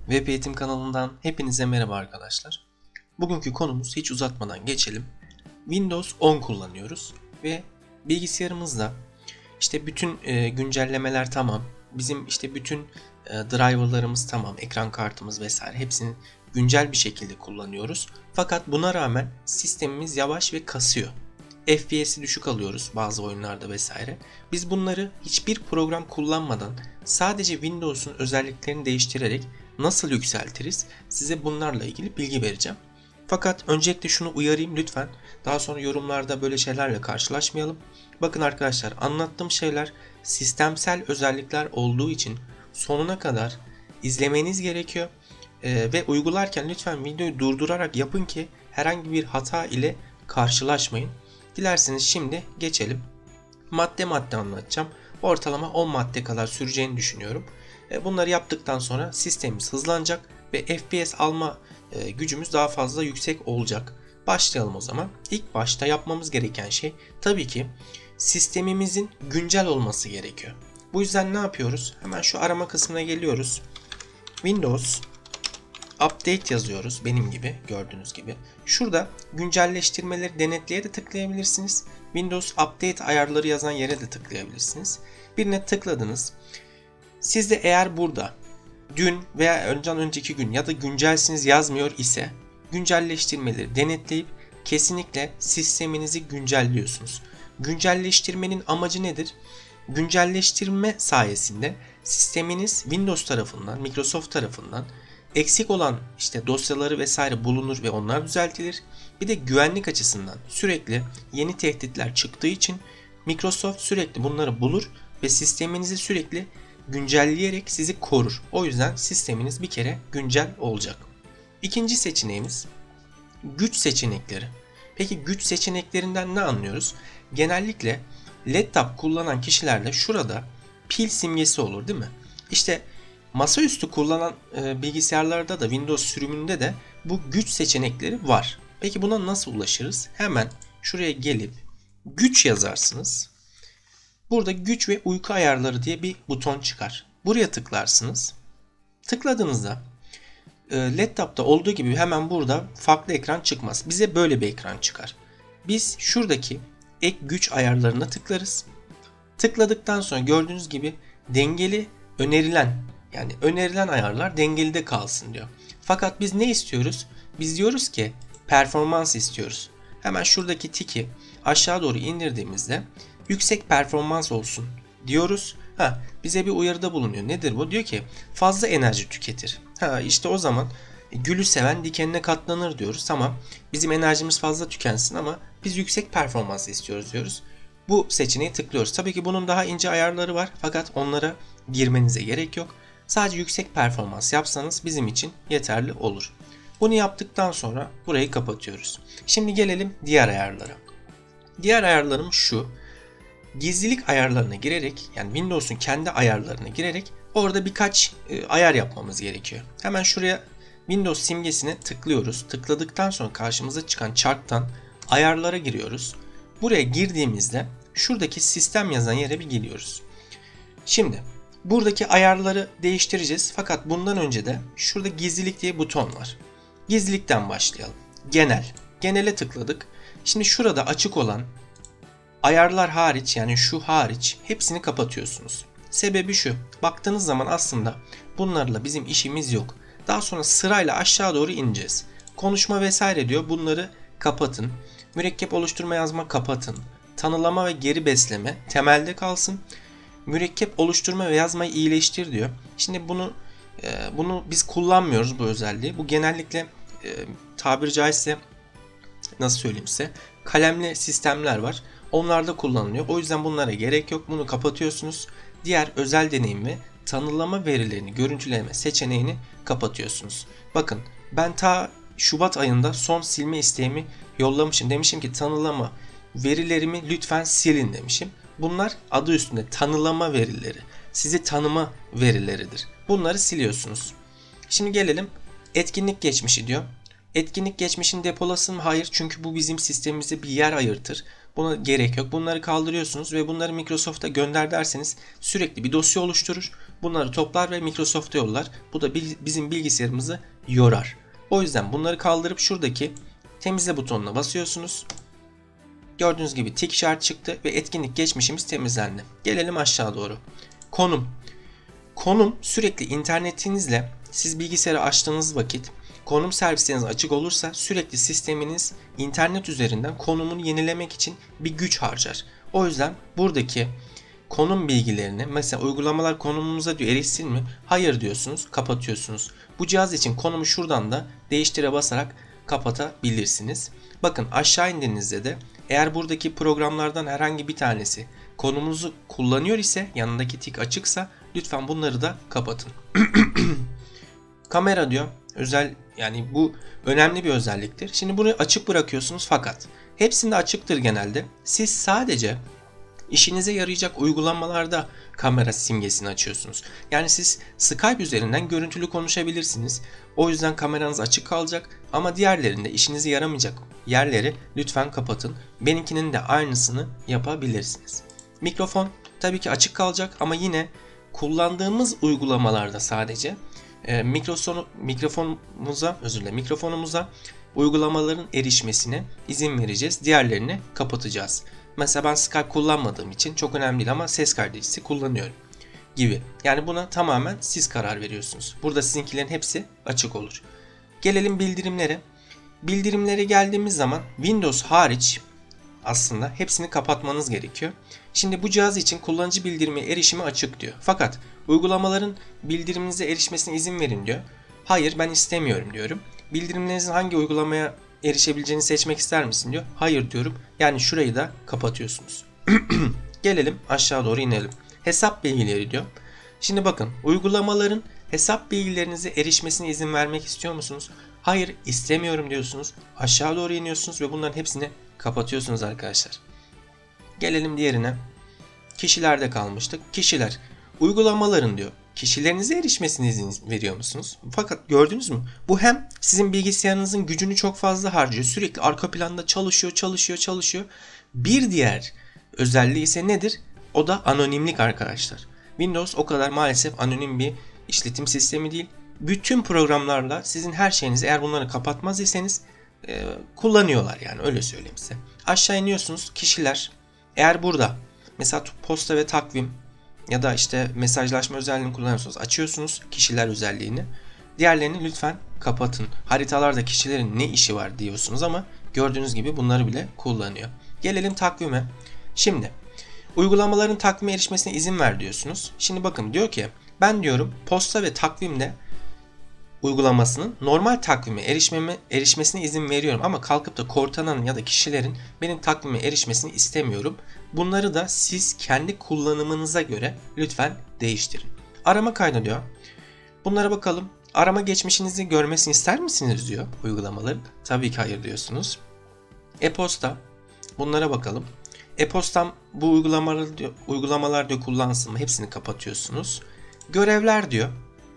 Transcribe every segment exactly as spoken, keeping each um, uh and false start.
Web Eğitim kanalından hepinize merhaba arkadaşlar. Bugünkü konumuz, hiç uzatmadan geçelim. Windows on kullanıyoruz ve bilgisayarımızda işte bütün e, güncellemeler tamam. Bizim işte bütün e, driverlarımız tamam, ekran kartımız vesaire hepsini güncel bir şekilde kullanıyoruz. Fakat buna rağmen sistemimiz yavaş ve kasıyor. F P S'i düşük alıyoruz bazı oyunlarda vesaire. Biz bunları hiçbir program kullanmadan sadece Windows'un özelliklerini değiştirerek nasıl yükseltiriz? Size bunlarla ilgili bilgi vereceğim. Fakat öncelikle şunu uyarayım lütfen. Daha sonra yorumlarda böyle şeylerle karşılaşmayalım. Bakın arkadaşlar, anlattığım şeyler sistemsel özellikler olduğu için sonuna kadar izlemeniz gerekiyor. Ee, ve uygularken lütfen videoyu durdurarak yapın ki herhangi bir hata ile karşılaşmayın. Dilerseniz şimdi geçelim. Madde madde anlatacağım. Ortalama on madde kadar süreceğini düşünüyorum. Bunları yaptıktan sonra sistemimiz hızlanacak ve F P S alma gücümüz daha fazla yüksek olacak. Başlayalım o zaman. İlk başta yapmamız gereken şey tabii ki sistemimizin güncel olması gerekiyor. Bu yüzden ne yapıyoruz? Hemen şu arama kısmına geliyoruz. Windows Update yazıyoruz, benim gibi gördüğünüz gibi. Şurada güncelleştirmeleri denetleye de tıklayabilirsiniz. Windows Update ayarları yazan yere de tıklayabilirsiniz. Birine tıkladınız. Siz de eğer burada dün veya önceden önceki gün ya da güncelsiniz yazmıyor ise güncelleştirmeleri denetleyip kesinlikle sisteminizi güncelliyorsunuz. Güncelleştirmenin amacı nedir? Güncelleştirme sayesinde sisteminiz Windows tarafından, Microsoft tarafından eksik olan işte dosyaları vesaire bulunur ve onlar düzeltilir. Bir de güvenlik açısından sürekli yeni tehditler çıktığı için Microsoft sürekli bunları bulur ve sisteminizi sürekli güncelleyerek sizi korur. O yüzden sisteminiz bir kere güncel olacak. İkinci seçeneğimiz güç seçenekleri. Peki güç seçeneklerinden ne anlıyoruz? Genellikle laptop kullanan kişilerde şurada pil simgesi olur, değil mi? İşte masaüstü kullanan e, bilgisayarlarda da Windows sürümünde de bu güç seçenekleri var. Peki buna nasıl ulaşırız? Hemen şuraya gelip güç yazarsınız. Burada güç ve uyku ayarları diye bir buton çıkar. Buraya tıklarsınız. Tıkladığınızda e, laptopta olduğu gibi hemen burada farklı ekran çıkmaz. Bize böyle bir ekran çıkar. Biz şuradaki ek güç ayarlarına tıklarız. Tıkladıktan sonra gördüğünüz gibi dengeli önerilen, yani önerilen ayarlar dengeli de kalsın diyor. Fakat biz ne istiyoruz? Biz diyoruz ki performans istiyoruz. Hemen şuradaki tiki aşağı doğru indirdiğimizde yüksek performans olsun diyoruz. Ha, bize bir uyarıda bulunuyor. Nedir bu? Diyor ki fazla enerji tüketir. Ha, işte o zaman gülü seven dikenine katlanır diyoruz. Tamam, bizim enerjimiz fazla tükensin ama biz yüksek performans istiyoruz diyoruz. Bu seçeneği tıklıyoruz. Tabii ki bunun daha ince ayarları var fakat onlara girmenize gerek yok. Sadece yüksek performans yapsanız bizim için yeterli olur. Bunu yaptıktan sonra burayı kapatıyoruz. Şimdi gelelim diğer ayarlara. Diğer ayarlarım şu. Gizlilik ayarlarına girerek, yani Windows'un kendi ayarlarına girerek orada birkaç e, ayar yapmamız gerekiyor. Hemen şuraya Windows simgesine tıklıyoruz. Tıkladıktan sonra karşımıza çıkan chart'tan ayarlara giriyoruz. Buraya girdiğimizde şuradaki sistem yazan yere bir geliyoruz. Şimdi buradaki ayarları değiştireceğiz fakat bundan önce de şurada gizlilik diye buton var. Gizlilikten başlayalım. Genel. Genele tıkladık. Şimdi şurada açık olan ayarlar hariç, yani şu hariç hepsini kapatıyorsunuz. Sebebi şu. Baktığınız zaman aslında bunlarla bizim işimiz yok. Daha sonra sırayla aşağı doğru ineceğiz. Konuşma vesaire diyor. Bunları kapatın. Mürekkep oluşturma yazma kapatın. Tanılama ve geri besleme temelde kalsın. Mürekkep oluşturma ve yazmayı iyileştir diyor. Şimdi bunu e, bunu biz kullanmıyoruz, bu özelliği. Bu genellikle e, tabiri caizse, nasıl söyleyeyim size, kalemli sistemler var. Onlarda kullanılıyor. O yüzden bunlara gerek yok. Bunu kapatıyorsunuz. Diğer özel deneyim ve tanımlama verilerini görüntüleme seçeneğini kapatıyorsunuz. Bakın, ben ta Şubat ayında son silme isteğimi yollamışım. Demişim ki tanımlama verilerimi lütfen silin demişim. Bunlar adı üstünde tanımlama verileri. Sizi tanıma verileridir. Bunları siliyorsunuz. Şimdi gelelim etkinlik geçmişi diyor. Etkinlik geçmişini depolasın mı? Hayır, çünkü bu bizim sistemimize bir yer ayırtır. Buna gerek yok. Bunları kaldırıyorsunuz ve bunları Microsoft'a gönder derseniz sürekli bir dosya oluşturur. Bunları toplar ve Microsoft'a yollar. Bu da bizim bilgisayarımızı yorar. O yüzden bunları kaldırıp şuradaki temizle butonuna basıyorsunuz. Gördüğünüz gibi tik işareti çıktı ve etkinlik geçmişimiz temizlendi. Gelelim aşağı doğru. Konum. Konum sürekli internetinizle siz bilgisayarı açtığınız vakit konum servisleriniz açık olursa sürekli sisteminiz internet üzerinden konumunu yenilemek için bir güç harcar. O yüzden buradaki konum bilgilerini mesela uygulamalar konumumuza diyor erişsin mi? Hayır diyorsunuz, kapatıyorsunuz. Bu cihaz için konumu şuradan da değiştire basarak kapatabilirsiniz. Bakın aşağı indiğinizde de eğer buradaki programlardan herhangi bir tanesi konumunuzu kullanıyor ise yanındaki tik açıksa lütfen bunları da kapatın. Kamera diyor. Özel yani bu önemli bir özelliktir. Şimdi bunu açık bırakıyorsunuz fakat hepsinde açıktır genelde. Siz sadece işinize yarayacak uygulamalarda kamera simgesini açıyorsunuz. Yani siz Skype üzerinden görüntülü konuşabilirsiniz. O yüzden kameranız açık kalacak ama diğerlerinde işinize yaramayacak yerleri lütfen kapatın. Benimkinin de aynısını yapabilirsiniz. Mikrofon tabii ki açık kalacak ama yine kullandığımız uygulamalarda sadece e, mikrofon, mikrofonumuza özür dilerim mikrofonumuza uygulamaların erişmesine izin vereceğiz. Diğerlerini kapatacağız. Mesela ben Skype kullanmadığım için çok önemli değil ama ses kaydedicisi kullanıyorum gibi. Yani buna tamamen siz karar veriyorsunuz. Burada sizinkilerin hepsi açık olur. Gelelim bildirimlere. Bildirimlere geldiğimiz zaman Windows hariç aslında hepsini kapatmanız gerekiyor. Şimdi bu cihaz için kullanıcı bildirimi erişimi açık diyor. Fakat uygulamaların bildiriminize erişmesine izin verin diyor. Hayır ben istemiyorum diyorum. Bildirimlerinizin hangi uygulamaya erişebileceğini seçmek ister misin diyor. Hayır diyorum. Yani şurayı da kapatıyorsunuz. Gelelim aşağı doğru inelim. Hesap bilgileri diyor. Şimdi bakın uygulamaların hesap bilgilerinize erişmesine izin vermek istiyor musunuz? Hayır istemiyorum diyorsunuz. Aşağı doğru iniyorsunuz ve bunların hepsini kapatıyorsunuz arkadaşlar. Gelelim diğerine. Kişilerde kalmıştık. Kişiler uygulamaların diyor kişilerinize erişmesine izin veriyor musunuz? Fakat gördünüz mü? Bu hem sizin bilgisayarınızın gücünü çok fazla harcıyor. Sürekli arka planda çalışıyor, çalışıyor, çalışıyor. Bir diğer özelliği ise nedir? O da anonimlik arkadaşlar. Windows o kadar maalesef anonim bir işletim sistemi değil. Bütün programlarla sizin her şeyinizi eğer bunları kapatmaz iseniz e, kullanıyorlar yani öyle söyleyeyim size. Aşağı iniyorsunuz kişiler. Eğer burada mesela posta ve takvim ya da işte mesajlaşma özelliğini kullanıyorsunuz. Açıyorsunuz kişiler özelliğini. Diğerlerini lütfen kapatın. Haritalarda kişilerin ne işi var diyorsunuz ama gördüğünüz gibi bunları bile kullanıyor. Gelelim takvime. Şimdi uygulamaların takvime erişmesine izin ver diyorsunuz. Şimdi bakın diyor ki ben diyorum posta ve takvimde uygulamasının normal takvime erişmeme, erişmesine izin veriyorum ama kalkıp da Cortana'nın ya da kişilerin benim takvime erişmesini istemiyorum. Bunları da siz kendi kullanımınıza göre lütfen değiştirin. Arama kaydı diyor. Bunlara bakalım. Arama geçmişinizi görmesini ister misiniz diyor uygulamaların. Tabii ki hayır diyorsunuz. E-posta. Bunlara bakalım. E-postam bu uygulamalar diyor, uygulamalar diyor kullansın mı? Hepsini kapatıyorsunuz. Görevler diyor.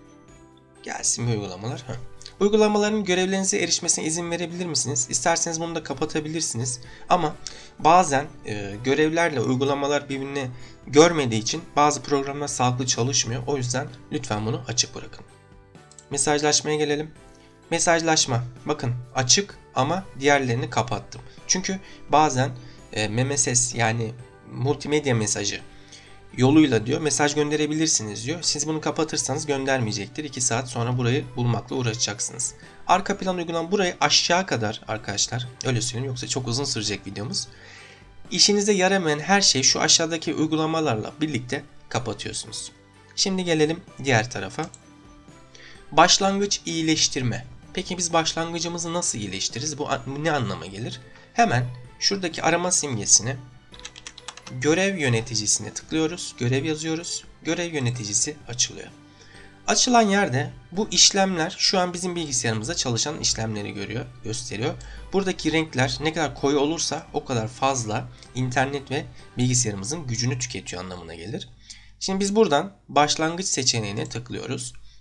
Gelsin bir uygulamalar. Heh. Uygulamaların görevlerinize erişmesine izin verebilir misiniz? İsterseniz bunu da kapatabilirsiniz. Ama bazen e, görevlerle uygulamalar birbirini görmediği için bazı programlar sağlıklı çalışmıyor. O yüzden lütfen bunu açık bırakın. Mesajlaşmaya gelelim. Mesajlaşma. Bakın açık ama diğerlerini kapattım. Çünkü bazen e, M M S S yani multimedya mesajı yoluyla diyor mesaj gönderebilirsiniz diyor. Siz bunu kapatırsanız göndermeyecektir. iki saat sonra burayı bulmakla uğraşacaksınız. Arka plan uygulama burayı aşağı kadar arkadaşlar öyle söyleyeyim yoksa çok uzun sürecek videomuz. İşinize yaramayan her şeyi şu aşağıdaki uygulamalarla birlikte kapatıyorsunuz. Şimdi gelelim diğer tarafa. Başlangıç iyileştirme. Peki biz başlangıcımızı nasıl iyileştiririz? Bu ne anlama gelir? Hemen şuradaki arama simgesini görev yöneticisine tıklıyoruz. Görev yazıyoruz. Görev yöneticisi açılıyor. Açılan yerde bu işlemler şu an bizim bilgisayarımızda çalışan işlemleri görüyor, gösteriyor. Buradaki renkler ne kadar koyu olursa o kadar fazla internet ve bilgisayarımızın gücünü tüketiyor anlamına gelir. Şimdi biz buradan başlangıç seçeneğine tıklıyoruz.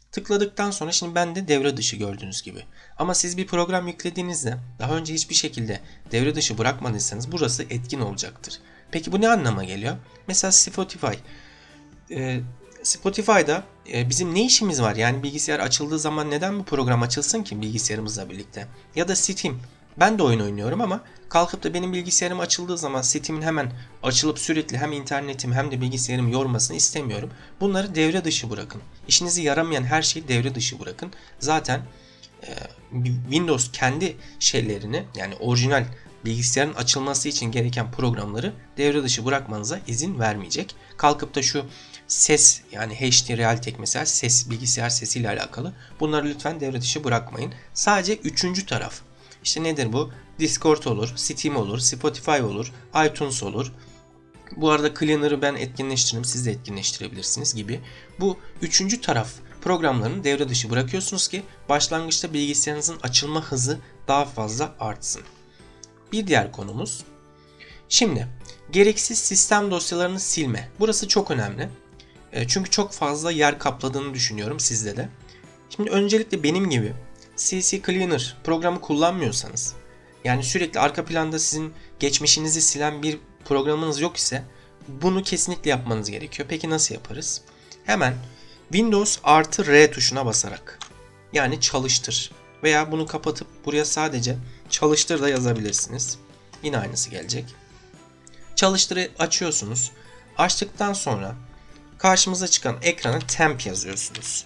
Tıkladıktan sonra şimdi ben de devre dışı gördüğünüz gibi. Ama siz bir program yüklediğinizde daha önce hiçbir şekilde devre dışı bırakmadıysanız burası etkin olacaktır. Peki bu ne anlama geliyor? Mesela Spotify. Ee, Spotify'da e, bizim ne işimiz var? Yani bilgisayar açıldığı zaman neden bu program açılsın ki bilgisayarımızla birlikte? Ya da Steam. Ben de oyun oynuyorum ama kalkıp da benim bilgisayarım açıldığı zaman Steam'in hemen açılıp sürekli hem internetim hem de bilgisayarım yormasını istemiyorum. Bunları devre dışı bırakın. İşinizi yaramayan her şeyi devre dışı bırakın. Zaten e, Windows kendi şeylerini, yani orijinal bilgisayarın açılması için gereken programları devre dışı bırakmanıza izin vermeyecek. Kalkıp da şu ses, yani H D Realtek mesela ses, bilgisayar sesiyle alakalı, bunları lütfen devre dışı bırakmayın. Sadece üçüncü taraf. İşte nedir bu? Discord olur, Steam olur, Spotify olur, iTunes olur. Bu arada Cleaner'ı ben etkinleştiririm, siz de etkinleştirebilirsiniz gibi. Bu üçüncü taraf programlarını devre dışı bırakıyorsunuz ki başlangıçta bilgisayarınızın açılma hızı daha fazla artsın. Bir diğer konumuz. Şimdi gereksiz sistem dosyalarını silme. Burası çok önemli. Çünkü çok fazla yer kapladığını düşünüyorum sizde de. Şimdi öncelikle benim gibi C C Cleaner programı kullanmıyorsanız, yani sürekli arka planda sizin geçmişinizi silen bir programınız yok ise bunu kesinlikle yapmanız gerekiyor. Peki nasıl yaparız? Hemen Windows artı R tuşuna basarak, yani çalıştır, veya bunu kapatıp buraya sadece çalıştır da yazabilirsiniz. Yine aynısı gelecek. Çalıştırı açıyorsunuz. Açtıktan sonra karşımıza çıkan ekrana temp yazıyorsunuz.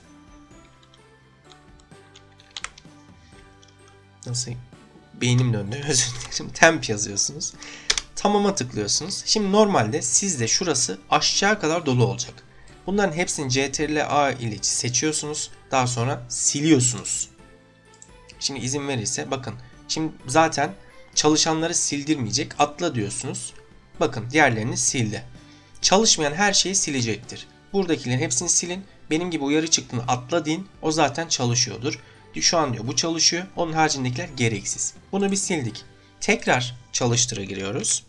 Nasıl? Beynim döndü, özür dilerim. Temp yazıyorsunuz. Tamam'a tıklıyorsunuz. Şimdi normalde sizde şurası aşağı kadar dolu olacak. Bunların hepsini Ctrl A ile seçiyorsunuz. Daha sonra siliyorsunuz. Şimdi izin verirse bakın. Şimdi zaten çalışanları sildirmeyecek. Atla diyorsunuz. Bakın diğerlerini sildi. Çalışmayan her şeyi silecektir. Buradakilerin hepsini silin. Benim gibi uyarı çıktığında atla deyin. O zaten çalışıyordur. Şu an diyor bu çalışıyor. Onun haricindekiler gereksiz. Bunu bir sildik. Tekrar çalıştıra giriyoruz.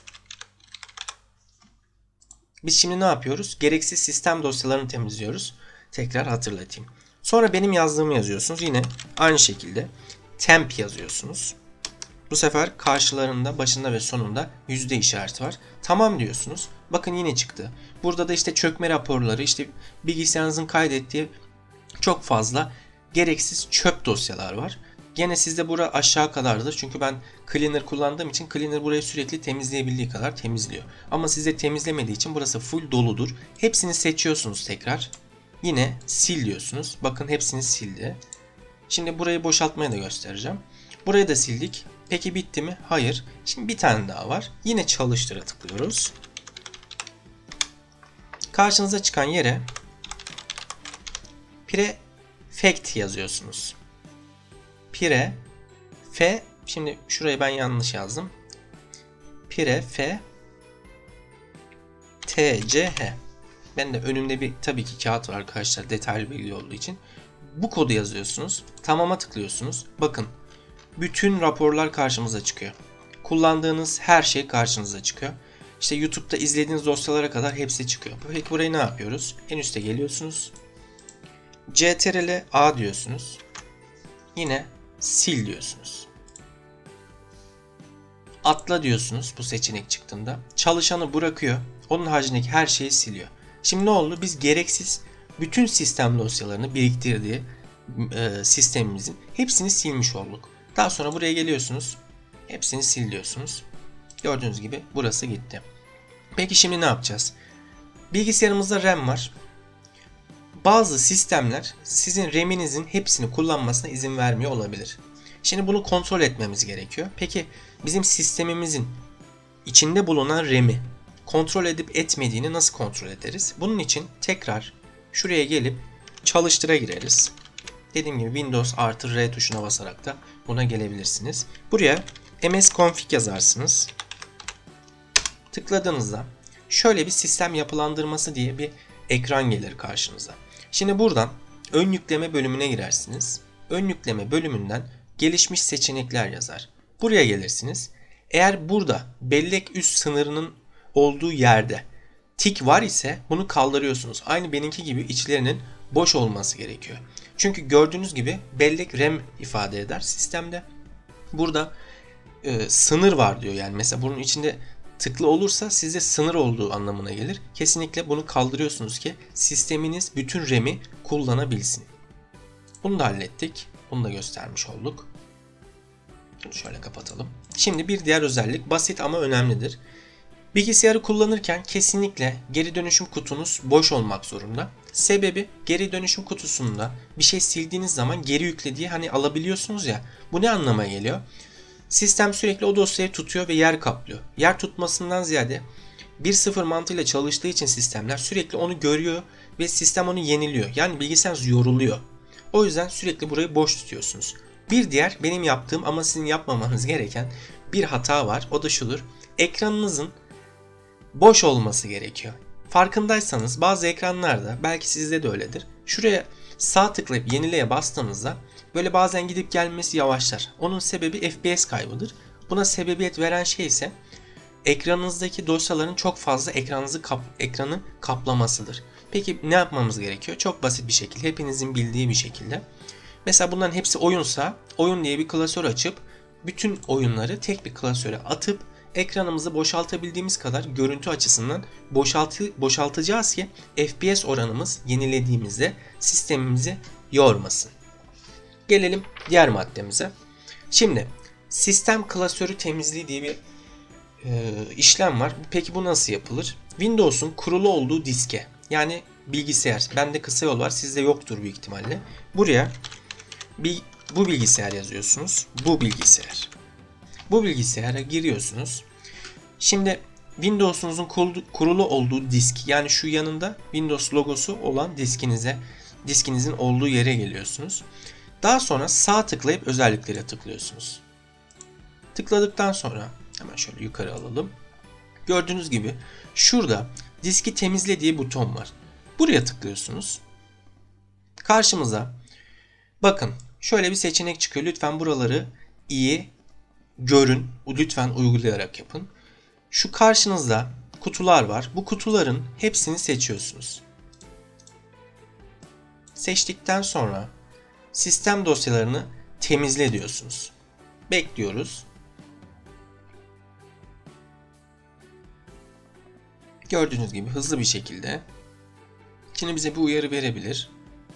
Biz şimdi ne yapıyoruz? Gereksiz sistem dosyalarını temizliyoruz. Tekrar hatırlatayım. Sonra benim yazdığımı yazıyorsunuz. Yine aynı şekilde temp yazıyorsunuz. Bu sefer karşılarında, başında ve sonunda yüzde işareti var. Tamam diyorsunuz. Bakın yine çıktı. Burada da işte çökme raporları, işte bilgisayarınızın kaydettiği çok fazla gereksiz çöp dosyalar var. Gene sizde bura aşağı kadardır. Çünkü ben Cleaner kullandığım için Cleaner burayı sürekli temizleyebildiği kadar temizliyor. Ama sizde temizlemediği için burası full doludur. Hepsini seçiyorsunuz tekrar. Yine sil diyorsunuz. Bakın hepsini sildi. Şimdi burayı boşaltmaya da göstereceğim. Burayı da sildik. Peki bitti mi? Hayır. Şimdi bir tane daha var. Yine çalıştıra tıklıyoruz. Karşınıza çıkan yere prefect yazıyorsunuz. Pire f, şimdi şurayı ben yanlış yazdım. Pire f t c h. Ben de önümde bir tabii ki kağıt var arkadaşlar, detaylı bilgi olduğu için. Bu kodu yazıyorsunuz. Tamam'a tıklıyorsunuz. Bakın bütün raporlar karşımıza çıkıyor. Kullandığınız her şey karşınıza çıkıyor. İşte YouTube'da izlediğiniz dosyalara kadar hepsi çıkıyor. Peki burayı ne yapıyoruz? En üste geliyorsunuz. Ctrl A diyorsunuz. Yine sil diyorsunuz. Atla diyorsunuz bu seçenek çıktığında. Çalışanı bırakıyor. Onun haricindeki her şeyi siliyor. Şimdi ne oldu? Biz gereksiz bütün sistem dosyalarını biriktirdiği e, sistemimizin hepsini silmiş olduk. Daha sonra buraya geliyorsunuz. Hepsini sil diyorsunuz. Gördüğünüz gibi burası gitti. Peki şimdi ne yapacağız? Bilgisayarımızda RAM var. Bazı sistemler sizin RAM'inizin hepsini kullanmasına izin vermiyor olabilir. Şimdi bunu kontrol etmemiz gerekiyor. Peki bizim sistemimizin içinde bulunan RAM'i kontrol edip etmediğini nasıl kontrol ederiz? Bunun için tekrar şuraya gelip çalıştıra gireriz. Dediğim gibi Windows artı R tuşuna basarak da buna gelebilirsiniz. Buraya msconfig yazarsınız. Tıkladığınızda şöyle bir sistem yapılandırması diye bir ekran gelir karşınıza. Şimdi buradan ön yükleme bölümüne girersiniz. Ön yükleme bölümünden gelişmiş seçenekler yazar. Buraya gelirsiniz. Eğer burada bellek üst sınırının olduğu yerde tik var ise bunu kaldırıyorsunuz. Aynı benimki gibi içlerinin boş olması gerekiyor. Çünkü gördüğünüz gibi bellek RAM ifade eder sistemde. Burada e, sınır var diyor. Yani mesela bunun içinde tıklı olursa sizde sınır olduğu anlamına gelir. Kesinlikle bunu kaldırıyorsunuz ki sisteminiz bütün RAM'i kullanabilsin. Bunu da hallettik. Bunu da göstermiş olduk. Bunu şöyle kapatalım. Şimdi bir diğer özellik basit ama önemlidir. Bilgisayarı kullanırken kesinlikle geri dönüşüm kutunuz boş olmak zorunda. Sebebi geri dönüşüm kutusunda bir şey sildiğiniz zaman geri yükle diye hani alabiliyorsunuz ya. Bu ne anlama geliyor? Sistem sürekli o dosyayı tutuyor ve yer kaplıyor. Yer tutmasından ziyade bir sıfır mantığıyla çalıştığı için sistemler sürekli onu görüyor ve sistem onu yeniliyor. Yani bilgisayarınız yoruluyor. O yüzden sürekli burayı boş tutuyorsunuz. Bir diğer benim yaptığım ama sizin yapmamanız gereken bir hata var. O da şudur. Ekranınızın boş olması gerekiyor. Farkındaysanız bazı ekranlarda, belki sizde de öyledir, şuraya sağ tıklayıp yenileye bastığınızda böyle bazen gidip gelmesi yavaşlar. Onun sebebi F P S kaybıdır. Buna sebebiyet veren şey ise ekranınızdaki dosyaların çok fazla ekranınızı kap ekranı kaplamasıdır. Peki ne yapmamız gerekiyor? Çok basit bir şekilde, hepinizin bildiği bir şekilde. Mesela bunların hepsi oyunsa, oyun diye bir klasör açıp bütün oyunları tek bir klasöre atıp ekranımızı boşaltabildiğimiz kadar görüntü açısından boşaltı, boşaltacağız ki F P S oranımız yenilediğimizde sistemimizi yormasın. Gelelim diğer maddemize. Şimdi sistem klasörü temizliği diye bir e, işlem var. Peki bu nasıl yapılır? Windows'un kurulu olduğu diske, yani bilgisayar, bende kısa yol var, sizde yoktur büyük ihtimalle. Buraya bir, bu bilgisayar yazıyorsunuz. Bu bilgisayar. Bu bilgisayara giriyorsunuz. Şimdi Windows'unuzun kurulu olduğu disk, yani şu yanında Windows logosu olan diskinize, diskinizin olduğu yere geliyorsunuz. Daha sonra sağ tıklayıp özelliklere tıklıyorsunuz. Tıkladıktan sonra hemen şöyle yukarı alalım. Gördüğünüz gibi şurada diski temizle diye buton var. Buraya tıklıyorsunuz. Karşımıza bakın şöyle bir seçenek çıkıyor. Lütfen buraları iyi görün. Lütfen uygulayarak yapın. Şu karşınızda kutular var. Bu kutuların hepsini seçiyorsunuz. Seçtikten sonra sistem dosyalarını temizle diyorsunuz. Bekliyoruz. Gördüğünüz gibi hızlı bir şekilde. Şimdi bize bir uyarı verebilir.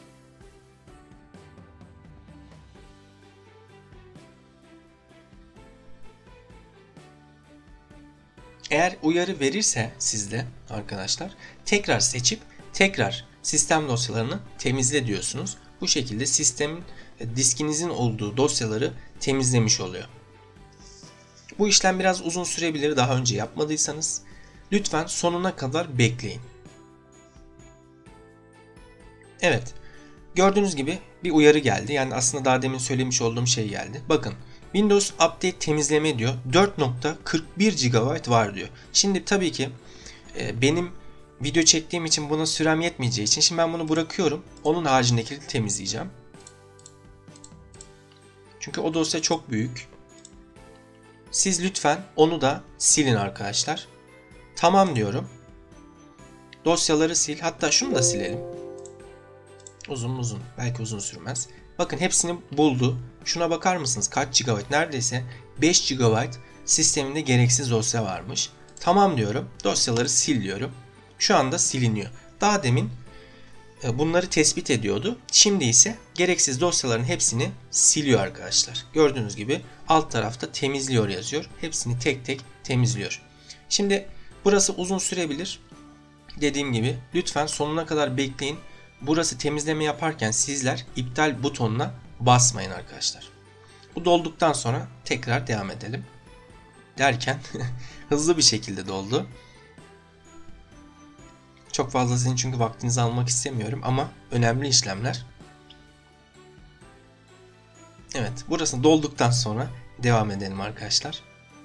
Eğer uyarı verirse sizde arkadaşlar tekrar seçip tekrar sistem dosyalarını temizle diyorsunuz. Bu şekilde sistemin diskinizin olduğu dosyaları temizlemiş oluyor. Bu işlem biraz uzun sürebilir daha önce yapmadıysanız. Lütfen sonuna kadar bekleyin. Evet. Gördüğünüz gibi bir uyarı geldi. Yani aslında daha demin söylemiş olduğum şey geldi. Bakın. Windows Update temizleme diyor. dört nokta kırk bir gigabayt var diyor. Şimdi tabii ki benim video çektiğim için buna sürem yetmeyeceği için şimdi ben bunu bırakıyorum. Onun haricindekileri temizleyeceğim. Çünkü o dosya çok büyük. Siz lütfen onu da silin arkadaşlar. Tamam diyorum. Dosyaları sil. Hatta şunu da silelim. Uzun uzun. Belki uzun sürmez. Bakın hepsini buldu. Şuna bakar mısınız? Kaç gigabayt? Neredeyse beş gigabayt sisteminde gereksiz dosya varmış. Tamam diyorum. Dosyaları sil diyorum. Şu anda siliniyor. Daha demin bunları tespit ediyordu. Şimdi ise gereksiz dosyaların hepsini siliyor arkadaşlar. Gördüğünüz gibi alt tarafta temizliyor yazıyor. Hepsini tek tek temizliyor. Şimdi burası uzun sürebilir. Dediğim gibi lütfen sonuna kadar bekleyin. Burası temizleme yaparken sizler iptal butonuna basmayın arkadaşlar. Bu dolduktan sonra tekrar devam edelim. Derken hızlı bir şekilde doldu. Çok fazla sizin çünkü vaktinizi almak istemiyorum ama önemli işlemler. Evet, burası dolduktan sonra devam edelim arkadaşlar.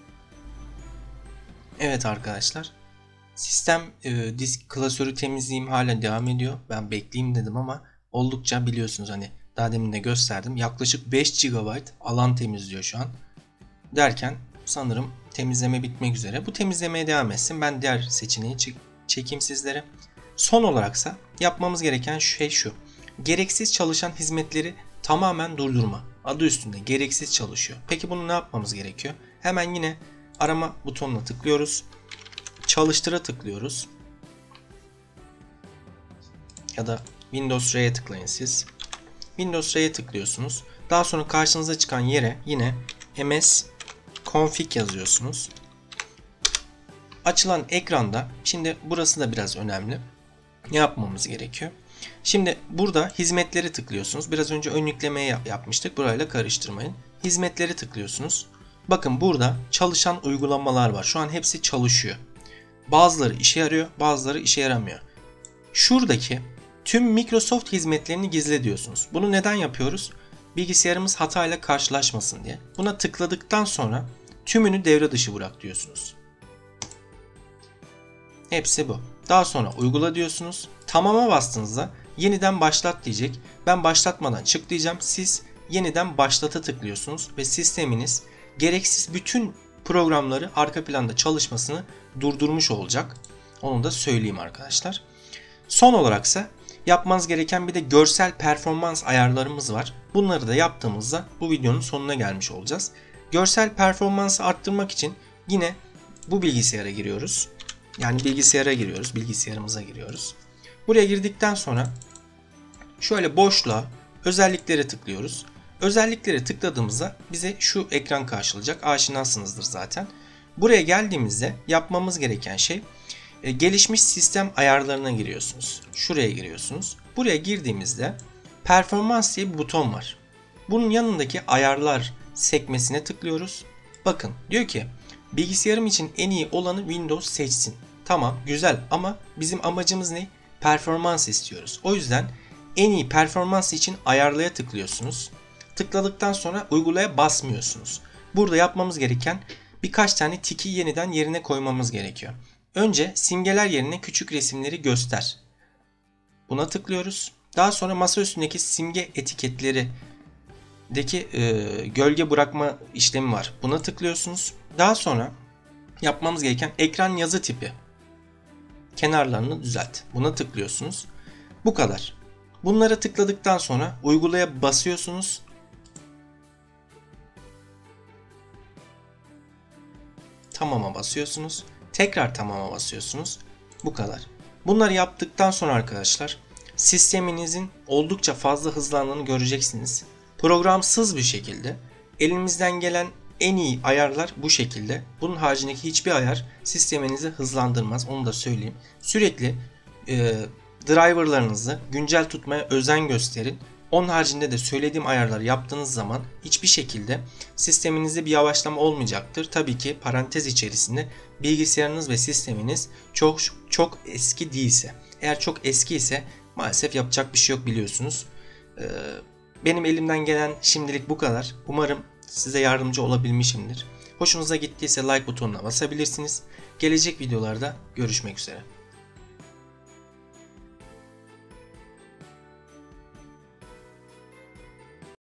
Evet arkadaşlar. Sistem e, disk klasörü temizliğim hala devam ediyor. Ben bekleyeyim dedim ama oldukça biliyorsunuz hani daha demin de gösterdim. Yaklaşık beş gigabayt alan temizliyor şu an. Derken sanırım temizleme bitmek üzere. Bu temizlemeye devam etsin. Ben diğer seçeneği çekeyim sizlere. Son olaraksa yapmamız gereken şey şu. gereksiz çalışan hizmetleri tamamen durdurma. Adı üstünde gereksiz çalışıyor. Peki bunu ne yapmamız gerekiyor? Hemen yine arama butonuna tıklıyoruz. Çalıştıra tıklıyoruz. Ya da Windows R'ye tıklayın siz. Windows R'ye tıklıyorsunuz. Daha sonra karşınıza çıkan yere yine ms config yazıyorsunuz. Açılan ekranda, şimdi burası da biraz önemli. Ne yapmamız gerekiyor? Şimdi burada hizmetleri tıklıyorsunuz. Biraz önce ön yüklemeyi yap yapmıştık. Burayla karıştırmayın. Hizmetleri tıklıyorsunuz. Bakın burada çalışan uygulamalar var. Şu an hepsi çalışıyor. Bazıları işe yarıyor, bazıları işe yaramıyor. Şuradaki tüm Microsoft hizmetlerini gizle diyorsunuz. Bunu neden yapıyoruz? Bilgisayarımız hatayla karşılaşmasın diye. Buna tıkladıktan sonra tümünü devre dışı bırak diyorsunuz. Hepsi bu. Daha sonra uygula diyorsunuz. Tamama bastığınızda yeniden başlat diyecek. Ben başlatmadan çık diyeceğim. Siz yeniden başlata tıklıyorsunuz ve sisteminiz gereksiz bütün programları arka planda çalışmasını durdurmuş olacak. Onu da söyleyeyim arkadaşlar. Son olaraksa yapmanız gereken bir de görsel performans ayarlarımız var. Bunları da yaptığımızda bu videonun sonuna gelmiş olacağız. Görsel performansı arttırmak için yine bu bilgisayara giriyoruz. Yani bilgisayara giriyoruz, bilgisayarımıza giriyoruz. Buraya girdikten sonra şöyle boşluğa özelliklere tıklıyoruz. Özelliklere tıkladığımızda bize şu ekran karşılayacak. Aşinasınızdır zaten. Buraya geldiğimizde yapmamız gereken şey gelişmiş sistem ayarlarına giriyorsunuz. Şuraya giriyorsunuz. Buraya girdiğimizde performans diye bir buton var. Bunun yanındaki ayarlar sekmesine tıklıyoruz. Bakın diyor ki bilgisayarım için en iyi olanı Windows seçsin. Tamam, güzel ama bizim amacımız ne? Performans istiyoruz. O yüzden en iyi performans için ayarlaya tıklıyorsunuz. Tıkladıktan sonra uygulaya basmıyorsunuz. Burada yapmamız gereken birkaç tane tiki yeniden yerine koymamız gerekiyor. Önce simgeler yerine küçük resimleri göster. Buna tıklıyoruz. Daha sonra masa üstündeki simge etiketleri deki e, gölge bırakma işlemi var. Buna tıklıyorsunuz. Daha sonra yapmamız gereken ekran yazı tipi. Kenarlarını düzelt. Buna tıklıyorsunuz. Bu kadar. Bunlara tıkladıktan sonra uygulaya basıyorsunuz. Tamama basıyorsunuz. Tekrar tamama basıyorsunuz. Bu kadar. Bunları yaptıktan sonra arkadaşlar sisteminizin oldukça fazla hızlandığını göreceksiniz. Programsız bir şekilde elimizden gelen en iyi ayarlar bu şekilde. Bunun haricindeki hiçbir ayar sisteminizi hızlandırmaz. Onu da söyleyeyim. Sürekli e, driverlarınızı güncel tutmaya özen gösterin. Onun haricinde de söylediğim ayarları yaptığınız zaman hiçbir şekilde sisteminizde bir yavaşlama olmayacaktır. Tabii ki parantez içerisinde bilgisayarınız ve sisteminiz çok çok eski değilse. Eğer çok eski ise maalesef yapacak bir şey yok, biliyorsunuz. Ee, benim elimden gelen şimdilik bu kadar. Umarım size yardımcı olabilmişimdir. Hoşunuza gittiyse like butonuna basabilirsiniz. Gelecek videolarda görüşmek üzere.